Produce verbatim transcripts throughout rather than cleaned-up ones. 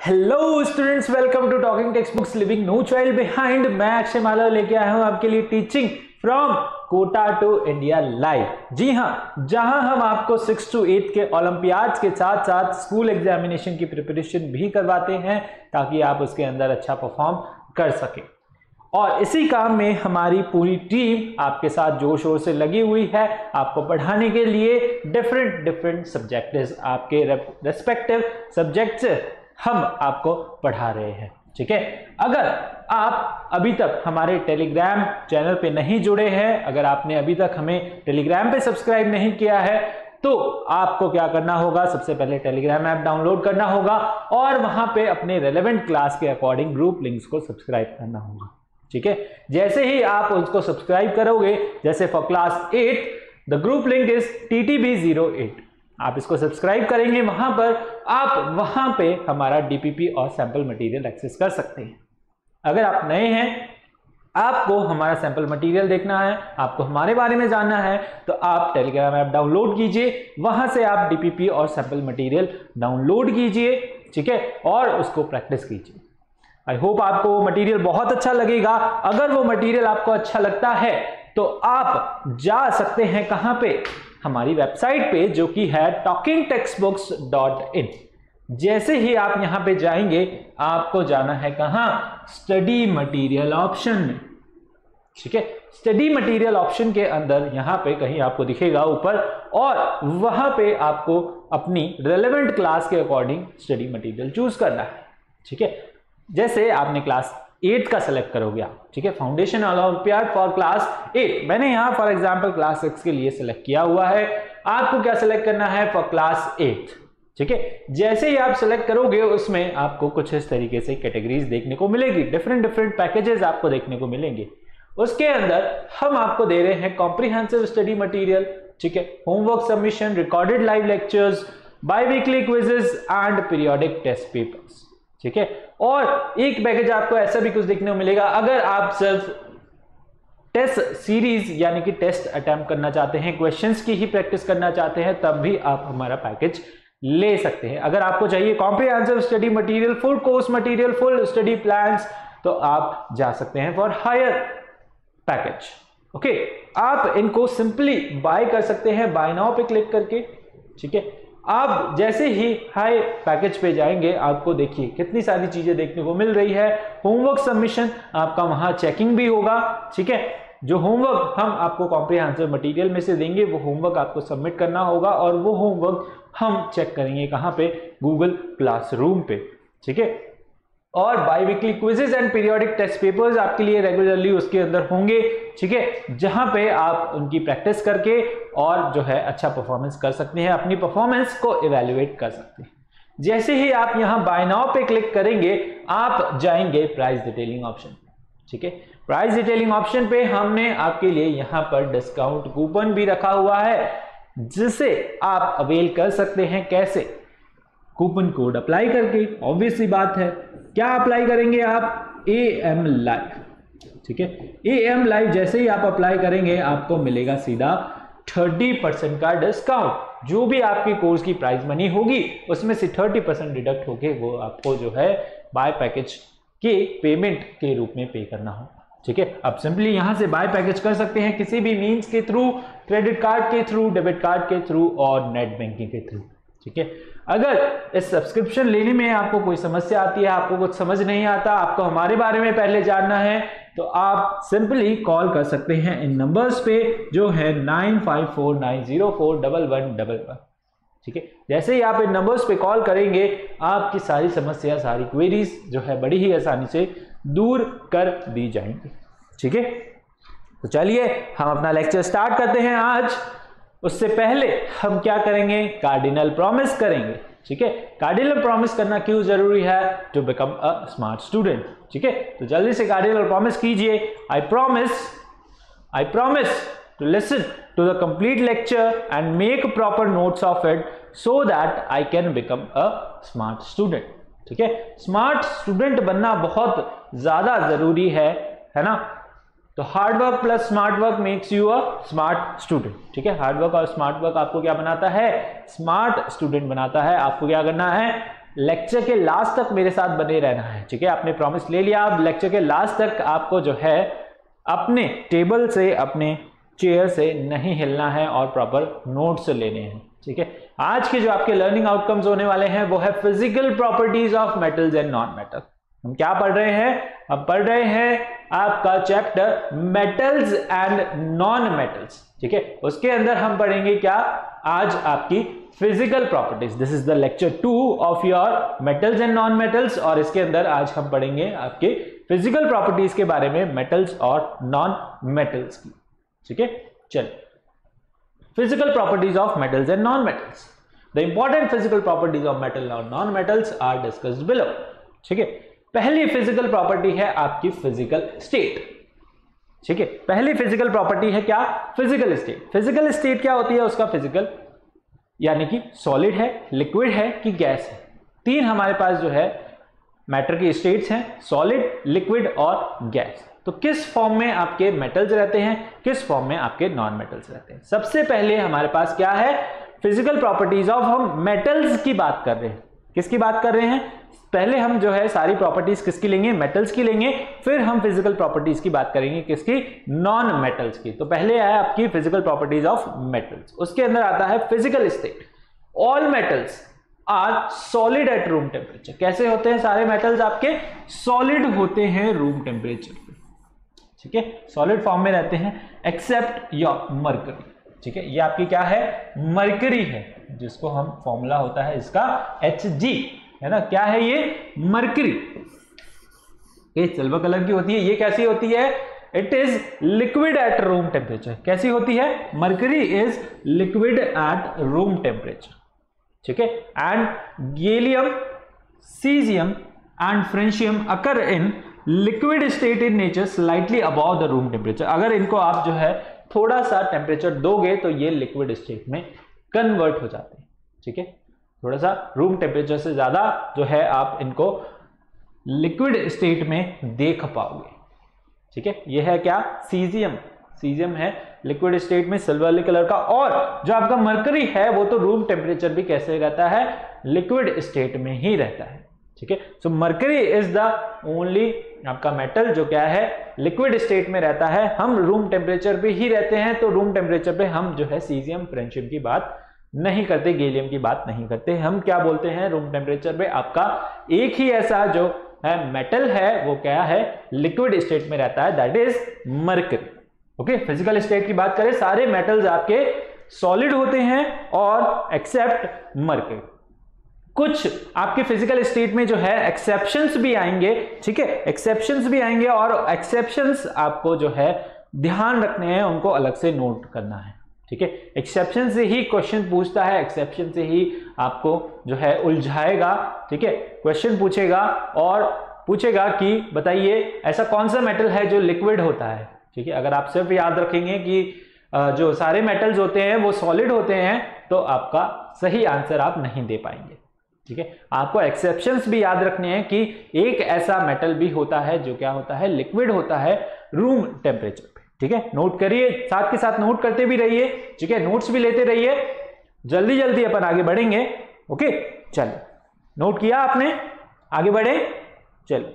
Hello students, welcome to talking text books living no child behind. मैं अक्षय मालव लेके आया हूं आपके लिए teaching from Kota to India live. जी हां, जहां हम आपको सिक्स टू एट के ओलंपियाड्स के साथ साथ स्कूल एग्जामिनेशन की प्रिपरेशन भी करवाते हैं ताकि आप उसके अंदर अच्छा परफॉर्म कर सकें। और इसी काम में हमारी पूरी टीम आपके साथ जोर शोर से लगी हुई है आपको पढ़ाने के लिए। डिफरेंट डिफरेंट सब्जेक्ट्स, आपके रेस्पेक्टिव सब्जेक्ट्स हम आपको पढ़ा रहे हैं। ठीक है, अगर आप अभी तक हमारे टेलीग्राम चैनल पे नहीं जुड़े हैं, अगर आपने अभी तक हमें टेलीग्राम पे सब्सक्राइब नहीं किया है, तो आपको क्या करना होगा, सबसे पहले टेलीग्राम ऐप डाउनलोड करना होगा और वहां पे अपने रेलेवेंट क्लास के अकॉर्डिंग ग्रुप लिंक्स को सब्सक्राइब करना होगा। ठीक है, जैसे ही आप उसको सब्सक्राइब करोगे, जैसे for class eight the group link is T T B zero eight, आप इसको सब्सक्राइब करेंगे, वहां पर आप वहां पे हमारा डीपीपी और सैंपल मटेरियल एक्सेस कर सकते हैं। अगर आप नए हैं, आपको हमारा सैंपल मटेरियल देखना है, आपको हमारे बारे में जानना है, तो आप टेलीग्राम ऐप डाउनलोड कीजिए, वहां से आप डीपीपी और सैंपल मटेरियल डाउनलोड कीजिए। ठीक है, और उसको प्रैक्टिस कीजिए। आई होप आपको वो मटेरियल बहुत अच्छा लगेगा। अगर वो मटेरियल आपको अच्छा लगता है तो आप जा सकते हैं कहां पे, हमारी वेबसाइट पे, जो कि है talking text books dot in. जैसे ही आप यहां पे जाएंगे, आपको जाना है कहां, स्टडी मटेरियल ऑप्शन में। ठीक है, स्टडी मटेरियल ऑप्शन के अंदर यहां पे कहीं आपको दिखेगा ऊपर, और वहां पे आपको अपनी रेलेवेंट क्लास के अकॉर्डिंग स्टडी मटेरियल चूज करना है। ठीक है, जैसे आपने क्लास एट का सेलेक्ट करोगे आप, ठीक है, foundation olympiad for class eight, मैंने यहां फॉर एग्जांपल क्लास सिक्स के लिए सेलेक्ट किया हुआ है। आपको क्या सेलेक्ट करना है, फॉर क्लास एट। ठीक है, जैसे ही आप सेलेक्ट करोगे, उसमें आपको कुछ इस तरीके से कैटेगरीज देखने को मिलेगी, डिफरेंट डिफरेंट पैकेजेस आपको देखने को मिलेंगे। उसके अंदर हम आपको दे रहे हैं कॉम्प्रिहेंसिव स्टडी मटेरियल, ठीक है, homework submission, recorded live lectures, biweekly quizzes and periodic test papers. ठीक है, और एक पैकेज आपको ऐसा भी कुछ देखने को मिलेगा, अगर आप सिर्फ टेस्ट सीरीज यानी कि टेस्ट अटेम्प्ट करना चाहते हैं, क्वेश्चंस की ही प्रैक्टिस करना चाहते हैं, तब भी आप हमारा पैकेज ले सकते हैं। अगर आपको चाहिए comprehensive study material, full course material, full study plans, तो आप जा सकते हैं फॉर हायर पैकेज। ओके, आप इनको सिंपली बाय कर सकते हैं बाय नाउ पे क्लिक करके। ठीक है, आप जैसे ही हाई पैकेज पे जाएंगे, आपको देखिए कितनी सारी चीजें देखने को मिल रही है। होमवर्क सबमिशन, आपका वहां चेकिंग भी होगा। ठीक है, जो होमवर्क हम आपको कॉम्प्रिहेंसिव मटेरियल में से देंगे, वो होमवर्क आपको सबमिट करना होगा, और वो होमवर्क हम चेक करेंगे कहां पे, गूगल क्लासरूम पे। ठीक है, और biweekly quizzes and periodic test papers आपके लिए रेगुलरली उसके अंदर होंगे। ठीक है, जहां पे आप उनकी प्रैक्टिस करके और जो है अच्छा परफॉर्मेंस कर सकते हैं, अपनी परफॉर्मेंस को इवैल्यूएट कर सकते हैं। जैसे ही आप यहां बाय नाउ पे क्लिक करेंगे, आप जाएंगे प्राइस डिटेलिंग ऑप्शन। ठीक है, प्राइस डिटेलिंग ऑप्शन पे हमने आपके लिए यहां पर डिस्काउंट कूपन भी रखा हुआ है, जिसे आप अवेल कर सकते हैं। कैसे, कूपन कोड अप्लाई करके। ऑब्वियस सी बात है, क्या अप्लाई करेंगे आप, ए एम लाइव। ठीक है, ए एम लाइव जैसे ही आप अप्लाई करेंगे, आपको मिलेगा सीधा थर्टी परसेंट का डिस्काउंट। जो भी आपकी कोर्स की प्राइस मनी होगी, उसमें से थर्टी परसेंट डिडक्ट होके वो आपको जो है बाय पैकेज के पेमेंट के रूप में पे करना होगा। ठीक है, आप सिंपली यहां से बाय पैकेज कर सकते हैं किसी भी मीन्स के थ्रू, क्रेडिट कार्ड के थ्रू, डेबिट कार्ड के थ्रू और नेट बैंकिंग के थ्रू। ठीक है, अगर इस सब्सक्रिप्शन लेने में आपको कोई समस्या आती है, आपको कुछ समझ नहीं आता, आपको हमारे बारे में पहले जानना है, तो आप सिंपली कॉल कर सकते हैं इन नंबर्स पे, जो है nine five four nine zero four double one double one. ठीक है, जैसे ही आप इन नंबर्स पे कॉल करेंगे, आपकी सारी समस्या, सारी क्वेरीज जो है बड़ी ही आसानी से दूर कर दी जाएंगी। ठीक है, तो चलिए हम अपना लेक्चर स्टार्ट करते हैं आज। उससे पहले हम क्या करेंगे, कार्डिनल प्रॉमिस करेंगे। ठीक है, कार्डिनल प्रॉमिस करना क्यों जरूरी है, to become a smart student. ठीक है, तो जल्दी से कार्डिनल प्रॉमिस कीजिए। I promise I promise to listen to the complete lecture and make proper notes of it, so that I can become a smart student. ठीक है, smart student बनना बहुत ज्यादा जरूरी है, है ना। तो hard work plus smart work makes you a smart student. ठीक है, हार्ड वर्क और स्मार्ट वर्क आपको क्या बनाता है, स्मार्ट स्टूडेंट बनाता है। आपको क्या करना है, लेक्चर के लास्ट तक मेरे साथ बने रहना है, ठीक है। आपने प्रॉमिस ले लिया, अब लेक्चर के लास्ट तक आपको जो है अपने टेबल से, अपने चेयर से नहीं हिलना है और प्रॉपर नोट्स लेने हैं, ठीक है। आज के जो आपके लर्निंग आउटकम्स होने वाले हैं वो है physical properties of metals and non metal. हम क्या पढ़ रहे हैं? अब पढ़ रहे हैं आपका chapter metals and non metals, ठीक है। उसके अंदर हम पढ़ेंगे क्या? आज आपकी physical properties. This is the lecture two of your metals and non metals, और इसके अंदर आज हम पढ़ेंगे आपके फिजिकल प्रॉपर्टीज के बारे में, मेटल्स और नॉन मेटल्स की, ठीक है। चलिए, physical properties of metals and non-metals. The important physical properties of metal और non-metals are discussed below. ठीक है, पहली physical property है आपकी physical state. ठीक है, पहली physical property है क्या? Physical state. Physical state क्या होती है उसका? physical यानी कि solid है, liquid है कि गैस है। तीन हमारे पास जो है मैटर की स्टेट्स हैं, सॉलिड, लिक्विड और गैस। तो किस फॉर्म में आपके मेटल्स रहते हैं, किस फॉर्म में आपके नॉन मेटल्स रहते हैं? सबसे पहले हमारे पास क्या है? फिजिकल प्रॉपर्टीज ऑफ, हम मेटल्स की बात कर रहे हैं। किसकी बात कर रहे हैं? पहले हम जो है सारी प्रॉपर्टीज किसकी लेंगे? मेटल्स की लेंगे, फिर हम फिजिकल प्रॉपर्टीज की बात करेंगे, किसकी? नॉन मेटल्स की। तो पहले है आपकी फिजिकल प्रॉपर्टीज ऑफ मेटल्स, उसके अंदर आता है physical state. All metals are solid at room temperature. कैसे होते हैं सारे मेटल्स आपके? सॉलिड होते हैं रूम टेम्परेचर पे, ठीक है, सॉलिड फॉर्म में रहते हैं, एक्सेप्ट योर मरकरी, ठीक है। ये आपकी क्या है? मरकरी है, जिसको हम फॉर्मूला होता है इसका एच जी, है ना। क्या है ये? मरकरी। ये सिल्वर कलर की होती है। ये कैसी होती है? It is liquid at room temperature. कैसी होती है? Mercury is liquid at room temperature, ठीक है। And gallium, caesium and francium occur in liquid state in nature slightly above the room temperature. अगर इनको आप जो है थोड़ा सा टेम्परेचर दोगे तो ये लिक्विड स्टेट में कन्वर्ट हो जाते हैं, ठीक है। थोड़ा सा रूम टेम्परेचर से ज्यादा जो है आप इनको लिक्विड स्टेट में देख पाओगे, ठीक है। ये है क्या? सीजियम। सीजियम है लिक्विड स्टेट में सिल्वरली कलर का, और जो आपका मरकरी है वो तो रूम टेम्परेचर भी कैसे रहता है? लिक्विड स्टेट में ही रहता है, ठीक है। So mercury is the only आपका मेटल जो क्या है? लिक्विड स्टेट में रहता है। हम रूम टेम्परेचर पे ही रहते हैं, तो रूम टेम्परेचर पे हम जो है सीजियम, फ्रेंशियम की बात नहीं करते, गैलियम की बात नहीं करते। हम क्या बोलते हैं? रूम टेम्परेचर पे आपका एक ही ऐसा जो है मेटल है वो क्या है? लिक्विड स्टेट में रहता है, that is mercury. Okay, physical state की बात करें, सारे मेटल्स आपके सॉलिड होते हैं और एक्सेप्ट मरकरी। कुछ आपके फिजिकल स्टेट में जो है एक्सेप्शंस भी आएंगे, ठीक है, एक्सेप्शंस भी आएंगे, और एक्सेप्शंस आपको जो है ध्यान रखने हैं, उनको अलग से नोट करना है, ठीक है। एक्सेप्शन से ही क्वेश्चन पूछता है, एक्सेप्शन से ही आपको जो है उलझाएगा, ठीक है। क्वेश्चन पूछेगा और पूछेगा कि बताइए ऐसा कौन सा मेटल है जो लिक्विड होता है, ठीक है। अगर आप सिर्फ याद रखेंगे कि जो सारे मेटल्स होते हैं वो सॉलिड होते हैं, तो आपका सही आंसर आप नहीं दे पाएंगे, ठीक है। आपको एक्सेप्शंस भी याद रखने हैं कि एक ऐसा मेटल भी होता है जो क्या होता है? लिक्विड होता है रूम टेम्परेचर पे, ठीक है। नोट करिए, साथ के साथ नोट करते भी रहिए, ठीक है, नोट्स भी लेते रहिए। जल्दी जल्दी अपन आगे बढ़ेंगे। ओके, चलिए, नोट किया आपने? आगे बढ़े, चलिए।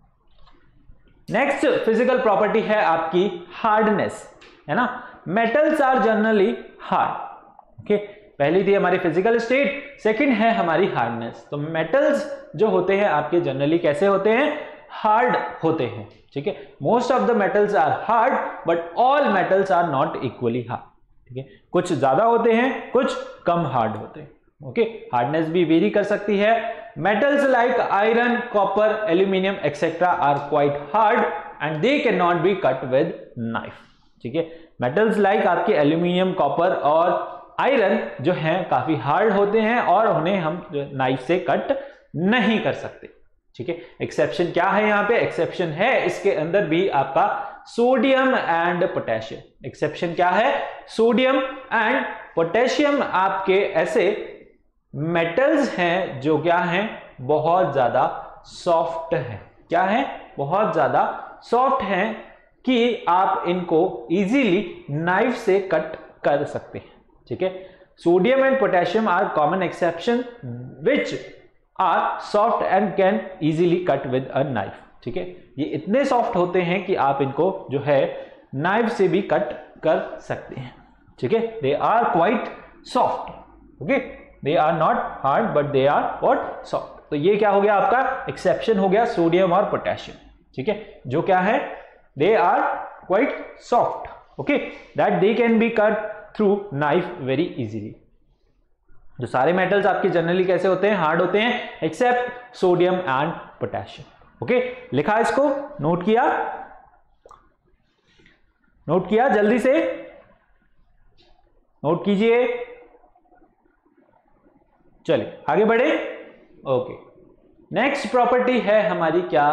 नेक्स्ट फिजिकल प्रॉपर्टी है आपकी हार्डनेस, है ना। Metals are generally hard, okay. पहली थी हमारी फिजिकल स्टेट, सेकंड है हमारी हार्डनेस। तो मेटल्स जो होते हैं आपके जनरली कैसे होते हैं? हार्ड होते हैं, ठीक है। Most of the metals are hard but all metals are not equally hard, ठीक है। कुछ ज्यादा होते हैं, कुछ कम हार्ड होते हैं, ओके। हार्डनेस भी वेरी कर सकती है। Metals like iron, copper, aluminium etcetera are quite hard and they can not be cut with knife, ठीक है। मेटल्स लाइक आपके एल्यूमिनियम, कॉपर और आयरन जो हैं काफी हार्ड होते हैं और उन्हें हम नाइफ से कट नहीं कर सकते, ठीक है। एक्सेप्शन क्या है यहाँ पे? एक्सेप्शन है इसके अंदर भी आपका सोडियम एंड पोटेशियम। एक्सेप्शन क्या है? सोडियम एंड पोटेशियम आपके ऐसे मेटल्स हैं जो क्या हैं? बहुत ज्यादा सॉफ्ट हैं। क्या है? बहुत ज्यादा सॉफ्ट हैं कि आप इनको इजीली नाइफ से कट कर सकते हैं, ठीक है। Sodium and potassium are common exception which are soft and can easily cut with a knife. ठीक है, ये इतने सॉफ्ट होते हैं कि आप इनको जो है नाइफ से भी कट कर सकते हैं। ठीक है, they are quite soft, okay, they are not hard but they are what soft. तो ये क्या हो गया आपका एक्सेप्शन हो गया सोडियम और पोटेशियम। ठीक है, जो क्या है, they are quite soft, okay, that they can be cut through knife very easily. जो सारे मेटल्स आपके जनरली कैसे होते हैं, हार्ड होते हैं, except sodium and potassium. Okay, लिखा इसको, नोट किया, नोट किया, जल्दी से नोट कीजिए। चलिए आगे बढ़े। ओके, नेक्स्ट प्रॉपर्टी है हमारी क्या,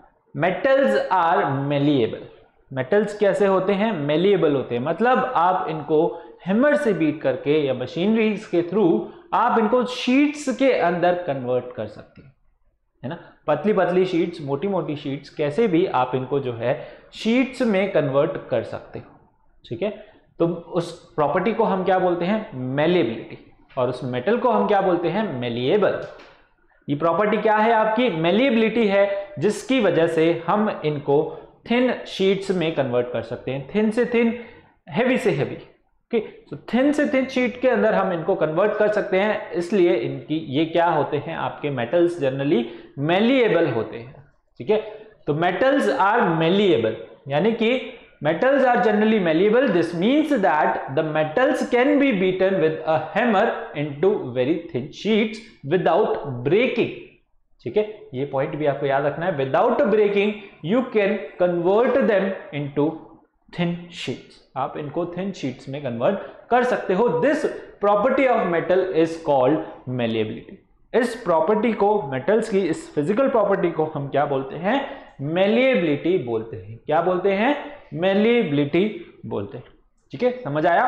मेटल्स आर मेलिएबल। मेटल्स कैसे होते हैं, मेलिएबल होते हैं, मतलब आप इनको हैमर से बीट करके या मशीनरीज के थ्रू आप इनको शीट्स के अंदर कन्वर्ट कर सकते हैं, है ना। पतली पतली शीट्स, मोटी मोटी शीट्स, कैसे भी आप इनको जो है शीट्स में कन्वर्ट कर सकते हो। ठीक है, तो उस प्रॉपर्टी को हम क्या बोलते हैं, मेलिएबिलिटी, और उस मेटल को हम क्या बोलते हैं, मेलिएबल। ये प्रॉपर्टी क्या है आपकी, मेलिएबिलिटी है, जिसकी वजह से हम इनको थिन शीट्स में कन्वर्ट कर सकते हैं, थिन से थिन, हेवी से हेवी। ओके, तो थिन से थिन शीट के अंदर हम इनको कन्वर्ट कर सकते हैं, इसलिए इनकी ये क्या होते हैं, आपके मेटल्स जनरली मेलिएबल होते हैं। ठीक है, तो मेटल्स आर मेलिएबल, यानी कि metals are generally malleable. This means that the metals can be beaten with a hammer into very thin sheets without breaking. ठीक है, ये पॉइंट भी आपको याद रखना है, without breaking you can convert them into thin sheets, आप इनको थिन शीट्स में कन्वर्ट कर सकते हो। This property of metal is called malleability. इस प्रॉपर्टी को, मेटल्स की इस फिजिकल प्रॉपर्टी को हम क्या बोलते हैं, मेलिएबिलिटी बोलते हैं। क्या बोलते हैं, मेलिएबिलिटी बोलते हैं। ठीक है, समझ आया।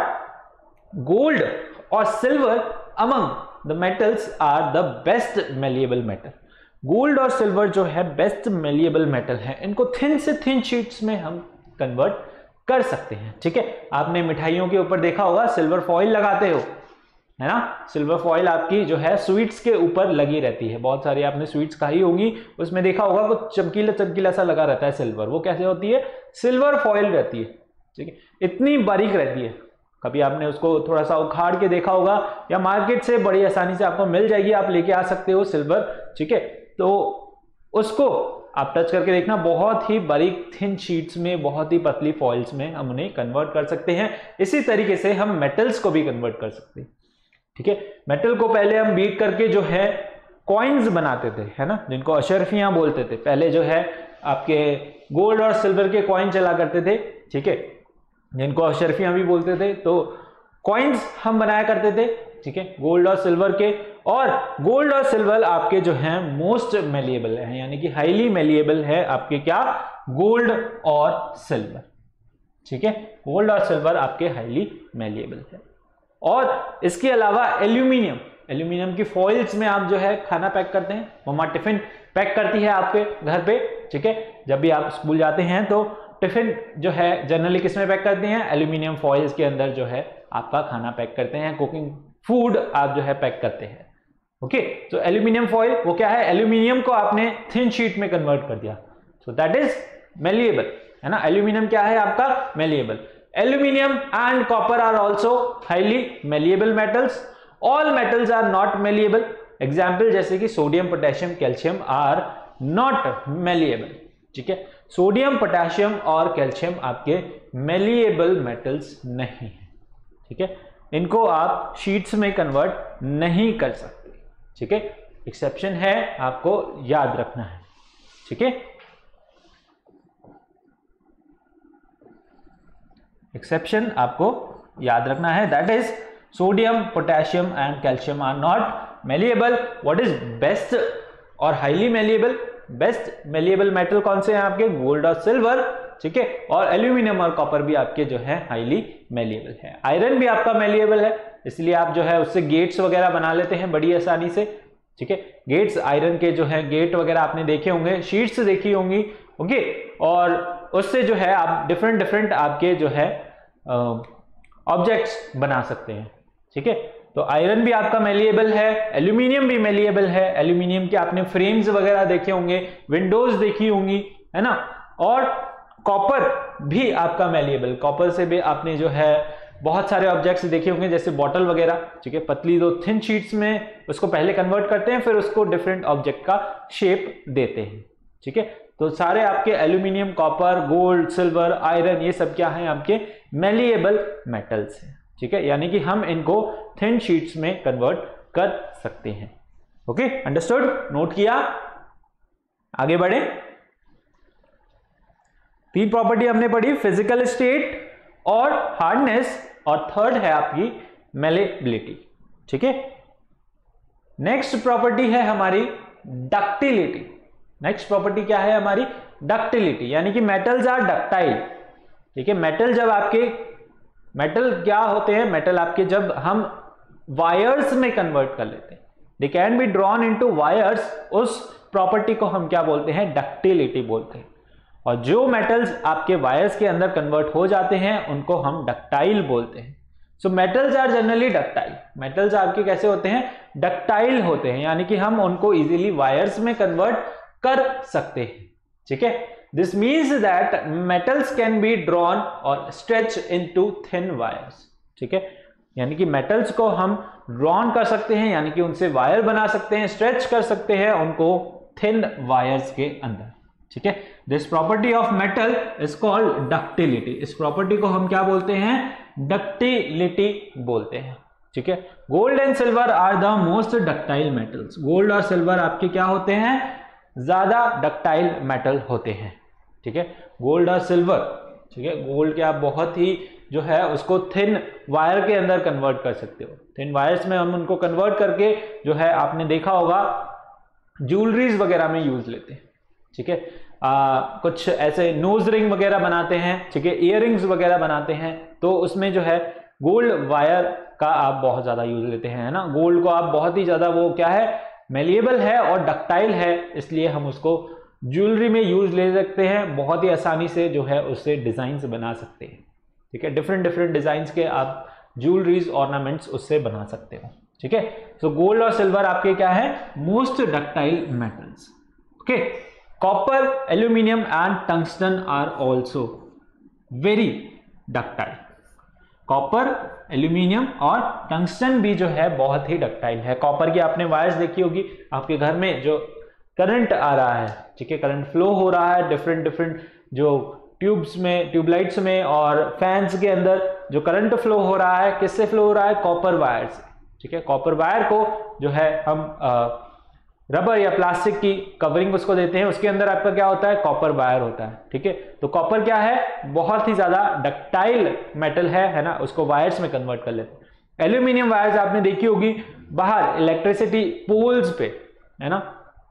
गोल्ड और silver among the metals are the best malleable metal. Gold और सिल्वर जो है बेस्ट मेलिएबल मेटल है, इनको थिन से थिन शीट्स में हम कन्वर्ट कर सकते हैं। ठीक है, आपने मिठाइयों के ऊपर देखा होगा सिल्वर फॉइल लगाते हो, है ना। सिल्वर फॉइल आपकी जो है स्वीट्स के ऊपर लगी रहती है, बहुत सारी आपने स्वीट्स खाई होंगी, उसमें देखा होगा कुछ चमकीला चमकीला सा लगा रहता है सिल्वर, वो कैसे होती है, सिल्वर फॉइल रहती है। ठीक है, इतनी बारीक रहती है, कभी आपने उसको थोड़ा सा उखाड़ के देखा होगा, या मार्केट से बड़ी आसानी से आपको मिल जाएगी, आप लेके आ सकते हो सिल्वर। ठीक है, तो उसको आप टच करके देखना, बहुत ही बारीक थिन शीट्स में, बहुत ही पतली फॉइल्स में हम उन्हें कन्वर्ट कर सकते हैं। इसी तरीके से हम मेटल्स को भी कन्वर्ट कर सकते हैं। ठीक है, मेटल को पहले हम बीट करके जो है कॉइन्स बनाते थे, है ना, जिनको अशरफियां बोलते थे। पहले जो है आपके गोल्ड और सिल्वर के कॉइन चला करते थे, ठीक है, जिनको अशरफियां भी बोलते थे। तो कॉइन्स हम बनाया करते थे, ठीक है, गोल्ड और सिल्वर के। और गोल्ड और सिल्वर आपके जो हैं मोस्ट मेलिएबल है, यानी कि हाईली मेलिएबल है आपके क्या, गोल्ड और सिल्वर। ठीक है, गोल्ड और सिल्वर आपके हाईली मेलिएबल है। और इसके अलावा एल्यूमिनियम, एल्यूमिनियम की फॉइल्स में आप जो है खाना पैक करते हैं, मम्मा टिफिन पैक करती है आपके घर पे। ठीक है, जब भी आप स्कूल जाते हैं तो टिफिन जो है जनरली किस में पैक करते हैं, एल्यूमिनियम फॉइल्स के अंदर जो है आपका खाना पैक करते हैं, कुकिंग फूड आप जो है पैक करते हैं। ओके, तो एल्यूमिनियम फॉइल वो क्या है, एल्यूमिनियम को आपने थिन शीट में कन्वर्ट कर दिया, सो दैट इज मेलिएबल, है ना। एल्यूमिनियम क्या है आपका, malleable. Aluminium and copper are also highly malleable metals. All metals are not malleable. Example जैसे कि sodium, potassium, calcium are not malleable. ठीक है, सोडियम, पोटेशियम और कैल्शियम आपके malleable metals नहीं है। ठीक है, इनको आप शीट्स में कन्वर्ट नहीं कर सकते। ठीक है, एक्सेप्शन है, आपको याद रखना है। ठीक है, एक्सेप्शन आपको याद रखना है, that is sodium, potassium and calcium are not malleable. What is best और highly malleable, best malleable metal कौन से हैं आपके, गोल्ड और सिल्वर। ठीक है, और एल्यूमिनियम और कॉपर भी आपके जो है हाईली मेलिएबल है। आयरन भी आपका मेलिएबल है, इसलिए आप जो है उससे गेट्स वगैरह बना लेते हैं बड़ी आसानी से। ठीक है, गेट्स आयरन के जो है गेट वगैरह आपने देखे होंगे, शीट्स देखी होंगी। ओके, और उससे जो है आप डिफरेंट डिफरेंट आपके जो है ऑब्जेक्ट्स बना सकते हैं। ठीक है, तो आयरन भी आपका मेलिएबल है, एल्यूमिनियम भी मेलिएबल है। एल्यूमिनियम के आपने फ्रेम्स वगैरह देखे होंगे, विंडोज देखी होंगी, है ना। और कॉपर भी आपका मेलिएबल, कॉपर से भी आपने जो है बहुत सारे ऑब्जेक्ट्स देखे होंगे, जैसे बॉटल वगैरह, ठीक है। पतली दो थिन शीट्स में उसको पहले कन्वर्ट करते हैं, फिर उसको डिफरेंट ऑब्जेक्ट का शेप देते हैं, ठीक है। तो सारे आपके aluminium, copper, gold, silver, iron, ये सब क्या है आपके मेलिएबल मेटल्स हैं, ठीक है। यानी कि हम इनको थिन शीट्स में कन्वर्ट कर सकते हैं। ओके, अंडरस्टूड, नोट किया। आगे बढ़े। तीन प्रॉपर्टी हमने पढ़ी, फिजिकल स्टेट और हार्डनेस, और थर्ड है आपकी मेलेबिलिटी, ठीक है। नेक्स्ट प्रॉपर्टी है हमारी डक्टिलिटी। नेक्स्ट प्रॉपर्टी क्या है हमारी? डक्टिलिटी, यानी कि मेटल्स आर डक्टाइल, ठीक है। मेटल जब आपके मेटल क्या होते हैं? मेटल आपके जब हम वायर्स में कन्वर्ट कर लेते हैं, they can be drawn into wires, उस प्रॉपर्टी को हम क्या बोलते हैं? डक्टिलिटी बोलते हैं। और जो मेटल्स आपके वायर्स के अंदर कन्वर्ट हो जाते हैं उनको हम डक्टाइल बोलते हैं। So metals are generally ductile. Metals आपके कैसे होते हैं? डक्टाइल होते हैं, यानी कि हम उनको इजीली वायर्स में कन्वर्ट कर सकते हैं, ठीक है। This means that metals can be drawn और स्ट्रेच इनटू थिन वायर्स, ठीक है। यानी कि मेटल्स को हम ड्रॉन कर सकते हैं, यानी कि उनसे वायर बना सकते हैं, स्ट्रेच कर सकते हैं उनको थिन वायर्स के अंदर, ठीक है। This property of metal is called ductility. इस प्रॉपर्टी को हम क्या बोलते हैं? डक्टिलिटी बोलते हैं, ठीक है। Gold and silver are the most ductile metals. Gold और सिल्वर आपके क्या होते हैं? ज्यादा डक्टाइल मेटल होते हैं, ठीक है। गोल्ड और सिल्वर, ठीक है। गोल्ड के आप बहुत ही जो है उसको थिन वायर के अंदर कन्वर्ट कर सकते हो। थिन वायर्स में हम उनको कन्वर्ट करके जो है आपने देखा होगा ज्वेलरीज वगैरह में यूज लेते हैं, ठीक है। आ, कुछ ऐसे नोज रिंग वगैरह बनाते हैं, ठीक है, इयररिंग्स वगैरह बनाते हैं, तो उसमें जो है गोल्ड वायर का आप बहुत ज्यादा यूज लेते हैं, है ना। गोल्ड को आप बहुत ही ज्यादा, वो क्या है, मेलिएबल है और डक्टाइल है, इसलिए हम उसको ज्वेलरी में यूज ले सकते हैं। बहुत ही आसानी से जो है उससे डिजाइन्स बना सकते हैं, ठीक है। डिफरेंट डिफरेंट डिजाइन्स के आप ज्वेलरीज, ऑर्नामेंट्स उससे बना सकते हो, ठीक है। सो गोल्ड और सिल्वर आपके क्या है? Most ductile metals, okay. Copper, aluminium and tungsten are also very ductile. Copper, aluminium और टंगस्टन भी जो है बहुत ही डक्टाइल है। कॉपर की आपने वायर्स देखी होगी, आपके घर में जो करंट आ रहा है, ठीक है, करंट फ्लो हो रहा है डिफरेंट डिफरेंट जो ट्यूब्स में, ट्यूबलाइट्स में और फैंस के अंदर जो करंट फ्लो हो रहा है, किससे फ्लो हो रहा है? कॉपर वायर से, ठीक है। कॉपर वायर को जो है हम आ, रबर या प्लास्टिक की कवरिंग उसको देते हैं, उसके अंदर आपका क्या होता है? कॉपर वायर होता है, ठीक है। तो कॉपर क्या है? बहुत ही ज्यादा डक्टाइल मेटल है, है ना, उसको वायर्स में कन्वर्ट कर लेते हैं। एल्यूमिनियम वायर्स आपने देखी होगी बाहर इलेक्ट्रिसिटी पोल्स पे, है ना,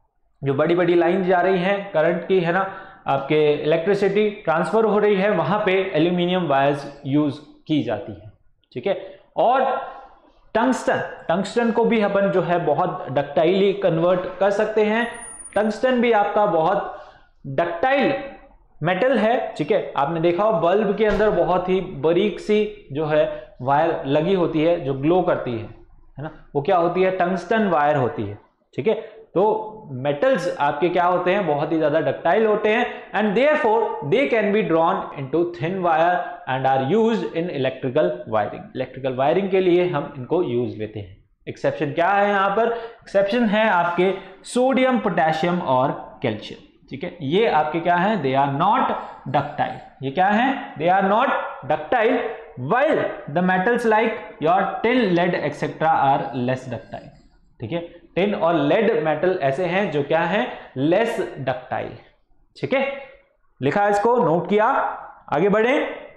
जो बड़ी बड़ी लाइन जा रही हैं करंट की, है ना, आपके इलेक्ट्रिसिटी ट्रांसफर हो रही है, वहां पे एल्यूमिनियम वायर्स यूज की जाती है, ठीक है। और टंगस्टन, टंगस्टन को भी अपन जो है बहुत डक्टाइली कन्वर्ट कर सकते हैं। टंगस्टन भी आपका बहुत डक्टाइल मेटल है, ठीक है। आपने देखा हो बल्ब के अंदर बहुत ही बारीक सी जो है वायर लगी होती है जो ग्लो करती है, है ना, वो क्या होती है? टंगस्टन वायर होती है, ठीक है। तो मेटल्स आपके क्या होते हैं? बहुत ही ज्यादा डक्टाइल होते हैं, and therefore they can be drawn into thin wire and are used in electrical wiring. Electrical wiring के लिए हम इनको यूज लेते हैं। एक्सेप्शन क्या है यहाँ पर? एक्सेप्शन है आपके सोडियम, पोटेशियम और कैल्शियम, ठीक है। ये आपके क्या है? They are not ductile. ये क्या है? They are not ductile, while the metals like your tin, lead etc are less ductile, ठीक है। टिन और लेड मेटल ऐसे हैं जो क्या है? लेस डक्टाइल, ठीक है। लिखा इसको, नोट किया, आगे बढ़े,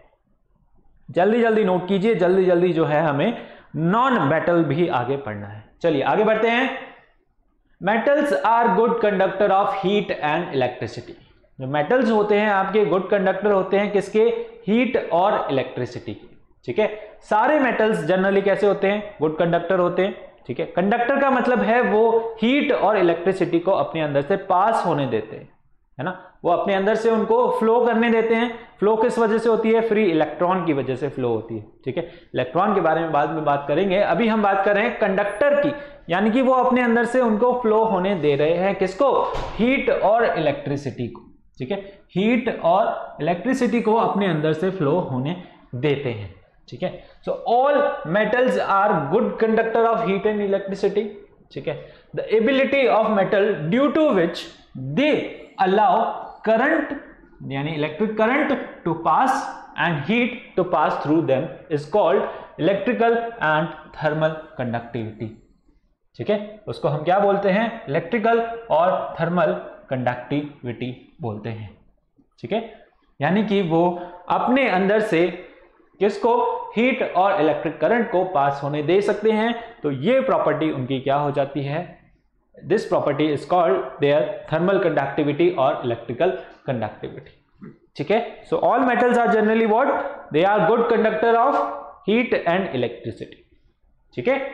जल्दी जल्दी नोट कीजिए, जल्दी जल्दी जो है हमें नॉन मेटल भी आगे पढ़ना है। चलिए आगे बढ़ते हैं। Metals are good conductor of heat and electricity. जो मेटल्स होते हैं आपके गुड कंडक्टर होते हैं किसके? हीट और इलेक्ट्रिसिटी के, ठीक है। सारे मेटल्स जनरली कैसे होते हैं? गुड कंडक्टर होते हैं, ठीक है। कंडक्टर का मतलब है वो हीट और इलेक्ट्रिसिटी को अपने अंदर से पास होने देते हैं, है ना, वो अपने अंदर से उनको फ्लो करने देते हैं। फ्लो किस वजह से होती है? फ्री इलेक्ट्रॉन की वजह से फ्लो होती है। ठीक है, इलेक्ट्रॉन के बारे में बाद में बात करेंगे, अभी हम बात कर रहे हैं कंडक्टर की, यानी कि वो अपने अंदर से उनको फ्लो होने दे रहे हैं, किसको? हीट और इलेक्ट्रिसिटी को। ठीक है, हीट और इलेक्ट्रिसिटी को अपने अंदर से फ्लो होने देते हैं। ठीक है, so all metals are good conductor of heat and electricity. ठीक है, the ability of metal due to which they allow current यानी electric current to pass and heat to pass through them is called electrical and thermal conductivity. ठीक है, उसको हम क्या बोलते हैं? इलेक्ट्रिकल और थर्मल कंडक्टिविटी बोलते हैं। ठीक है, यानी कि वो अपने अंदर से किसको? हीट और इलेक्ट्रिक करंट को पास होने दे सकते हैं। तो ये प्रॉपर्टी उनकी क्या हो जाती है? This property is called their thermal conductivity और इलेक्ट्रिकल कंडक्टिविटी। ठीक है, so all metals are generally what? They are good conductor of heat and electricity. ठीक है,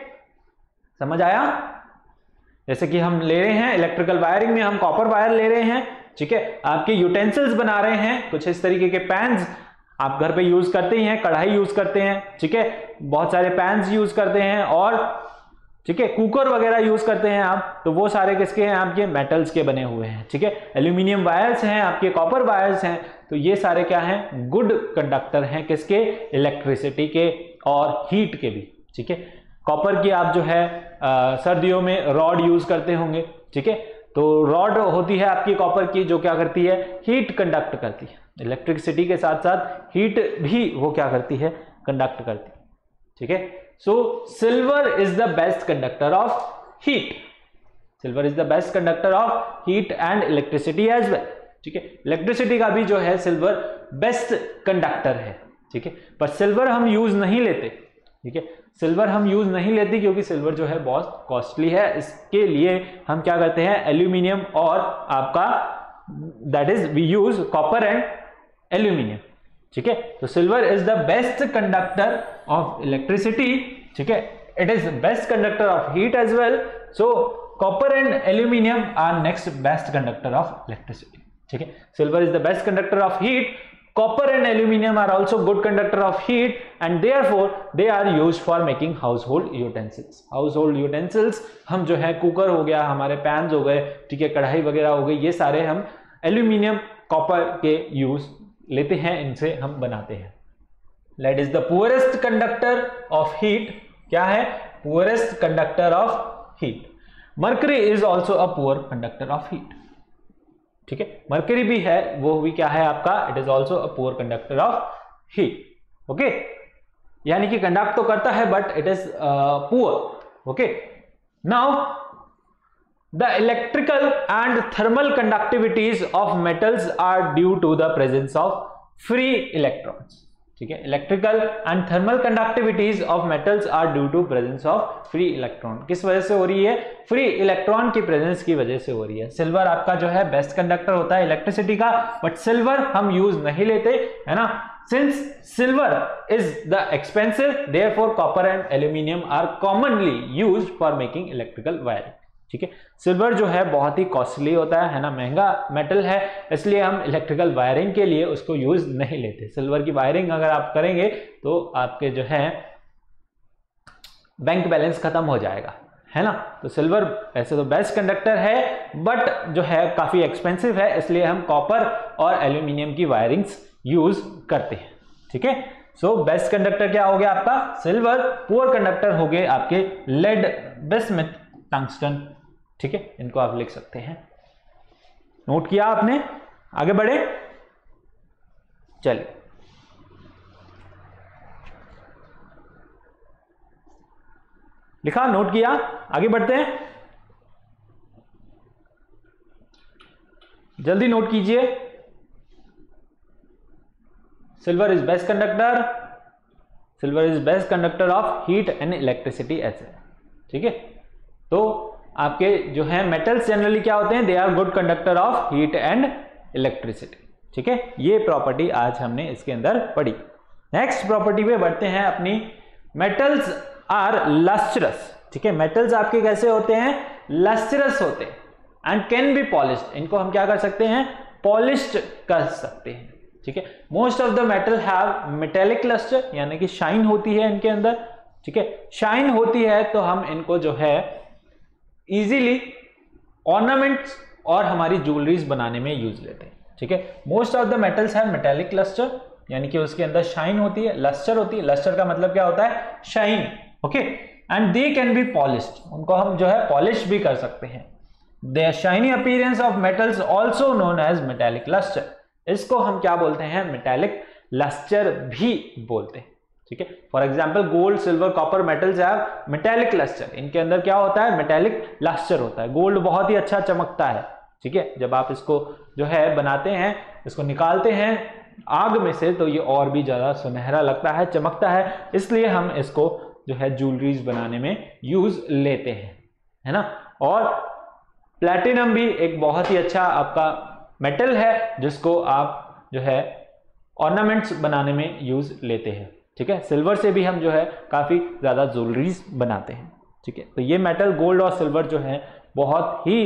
समझ आया? जैसे कि हम ले रहे हैं इलेक्ट्रिकल वायरिंग में, हम कॉपर वायर ले रहे हैं। ठीक है, आपके यूटेंसिल्स बना रहे हैं, कुछ इस तरीके के पैन्स आप घर पे यूज करते ही हैं, कढ़ाई यूज करते हैं। ठीक है, बहुत सारे पैन्स यूज करते हैं और ठीक है कुकर वगैरह यूज करते हैं आप, तो वो सारे किसके हैं? आपके मेटल्स के बने हुए हैं। ठीक है, एल्यूमिनियम वायर्स हैं, आपके कॉपर वायर्स हैं, तो ये सारे क्या हैं? गुड कंडक्टर हैं, किसके? इलेक्ट्रिसिटी के और हीट के भी। ठीक है, कॉपर की आप जो है आ, सर्दियों में रॉड यूज करते होंगे। ठीक है, तो रॉड होती है आपकी कॉपर की जो क्या करती है? हीट कंडक्ट करती है। इलेक्ट्रिसिटी के साथ साथ हीट भी वो क्या करती है? कंडक्ट करती है। ठीक है, so silver is the best conductor of heat. Silver is the best conductor of heat and electricity as well. ठीक है, इलेक्ट्रिसिटी का भी जो है सिल्वर बेस्ट कंडक्टर है। ठीक है, पर सिल्वर हम यूज नहीं लेते। ठीक है, सिल्वर हम यूज नहीं लेते क्योंकि सिल्वर जो है बहुत कॉस्टली है। इसके लिए हम क्या करते हैं? एल्यूमिनियम और आपका that is we use copper and aluminium. ठीक है, तो silver is the best conductor of electricity. ठीक है, it is best conductor of heat as well. So copper and aluminium are next best conductor of electricity. ठीक है, silver is the best conductor of heat, copper and aluminum are also good conductor of heat and therefore they are used for making household utensils. household utensils हम जो है cooker हो गया, हमारे pans हो गए, ठीक है, कढ़ाई वगैरह हो गई, ये सारे हम एल्यूमिनियम कॉपर के यूज लेते हैं, इनसे हम बनाते हैं। Lead is the poorest conductor of heat. क्या है? Poorest conductor of heat. Mercury is also a poor conductor of heat. ठीक है, मर्करी भी है, वो भी क्या है आपका? It is also a poor conductor of heat. Okay, यानी कि कंडक्ट तो करता है but it is poor. Okay, now the electrical and thermal conductivities of metals are due to the presence of free electrons. ठीक है, electrical and thermal conductivities of metals are due to presence of free electron. किस वजह से हो रही है? Free electron की presence की वजह से हो रही है। सिल्वर आपका जो है बेस्ट कंडक्टर होता है इलेक्ट्रिसिटी का, बट सिल्वर हम यूज नहीं लेते, है ना। Since silver is the expensive, therefore copper and aluminium are commonly used for making electrical wiring. ठीक है, सिल्वर जो है बहुत ही कॉस्टली होता है, है ना, महंगा मेटल है, इसलिए हम इलेक्ट्रिकल वायरिंग के लिए उसको यूज नहीं लेते। सिल्वर की वायरिंग अगर आप करेंगे तो आपके जो है बैंक बैलेंस खत्म हो जाएगा, है ना। तो सिल्वर ऐसे तो बेस्ट कंडक्टर है बट जो है काफी एक्सपेंसिव है, इसलिए हम कॉपर और एल्यूमिनियम की वायरिंग्स यूज करते हैं। ठीक है, सो बेस्ट कंडक्टर क्या हो गया आपका? सिल्वर। पुअर कंडक्टर हो गए आपके लेड, बिस्मथ, टंगस्टन। ठीक है, इनको आप लिख सकते हैं। नोट किया आपने? आगे बढ़े, चलिए। लिखा, नोट किया, आगे बढ़ते हैं, जल्दी नोट कीजिए। Silver is best conductor, silver is best conductor of heat and electricity as well. ठीक है, तो आपके जो है मेटल्स जनरली क्या होते हैं? They are good conductor of heat and electricity. ठीक है, ये प्रॉपर्टी आज हमने इसके अंदर पढ़ी। नेक्स्ट प्रॉपर्टी पे बढ़ते हैं अपनी। Metals are lustrous. ठीक है, मेटल्स आपके कैसे होते हैं? लस्ट्रस होते हैं एंड कैन बी पॉलिश्ड। इनको हम क्या कर सकते हैं? पॉलिश्ड कर सकते हैं, ठीक है। Most of the metal have metallic luster, यानी कि शाइन होती है इनके अंदर, ठीक है। शाइन होती है तो हम इनको जो है इजीली ऑर्नामेंट्स और हमारी ज्वेलरीज बनाने में यूज लेते हैं, ठीक है। Most of the metals have metallic luster, यानी कि उसके अंदर शाइन होती है, लस्टर होती है। लस्टर का मतलब क्या होता है? Shine, okay. And they can be polished, उनको हम जो है पॉलिश भी कर सकते हैं। The shiny appearance of metals also known as metallic luster, इसको हम क्या बोलते हैं? मेटेलिक लस्टर भी बोलते हैं, ठीक है। For example gold, silver, copper metals have metallic luster, इनके अंदर क्या होता है? मेटेलिक लस्टर होता है। गोल्ड बहुत ही अच्छा चमकता है, ठीक है। जब आप इसको जो है बनाते हैं, इसको निकालते हैं आग में से, तो ये और भी ज्यादा सुनहरा लगता है, चमकता है, इसलिए हम इसको जो है ज्वेलरीज बनाने में यूज लेते हैं, है ना। और प्लैटिनम भी एक बहुत ही अच्छा आपका मेटल है जिसको आप जो है ऑर्नामेंट्स बनाने में यूज लेते हैं, ठीक है। सिल्वर से भी हम जो है काफी ज्यादा ज्वेलरीज बनाते हैं, ठीक है। तो ये मेटल गोल्ड और सिल्वर जो है बहुत ही